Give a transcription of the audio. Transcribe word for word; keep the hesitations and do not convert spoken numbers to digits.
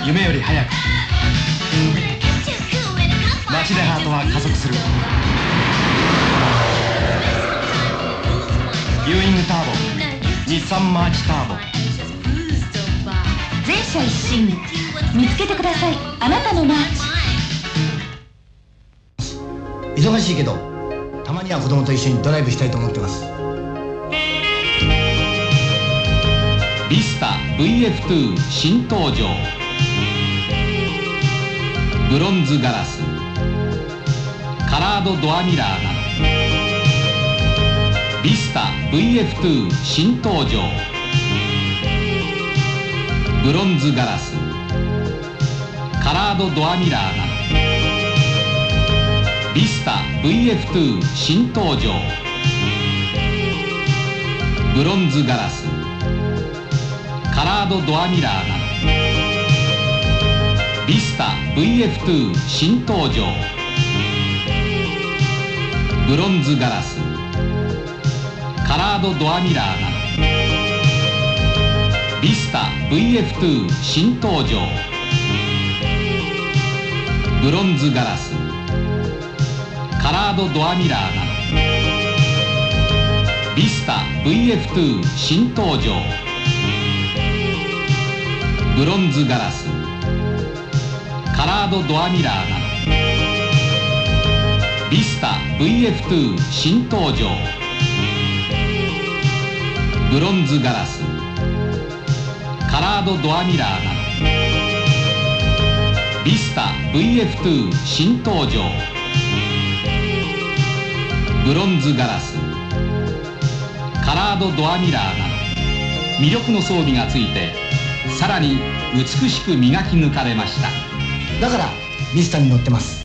夢より速く。街でハートは加速する。ビューイングターボ、日産マーチターボ。 全車一新、見つけてください、あなたのマーチ。 忙しいけどたまには子供と一緒にドライブしたいと思ってます。 ビスタ ブイエフツー 新登場。ブロンズガラス、カラードドアミラーなど。ビスタ ブイエフツー 新登場。ブロンズガラス、カラードドアミラーなど。ビスタ ブイエフツー 新登場。ブロンズガラス、カラードドアミラーなど。ビスタ ブイエフツー 新登場。ブロンズガラス、カラードドアミラーなど。ビスタ ブイエフツー 新登場。ブロンズガラス、カラードドアミラーなど。ビスタ ブイエフツー 新登場。ブロンズガラス、カラードドアミラーなど。ビスタ ブイエフツー 新登場。ブロンズガラス、カラードドアミラーなど。ビスタ ブイエフツー 新登場。ブロンズガラス、カラードドアミラーなど。魅力の装備がついてさらに美しく磨き抜かれました。 だからビスタに乗ってます。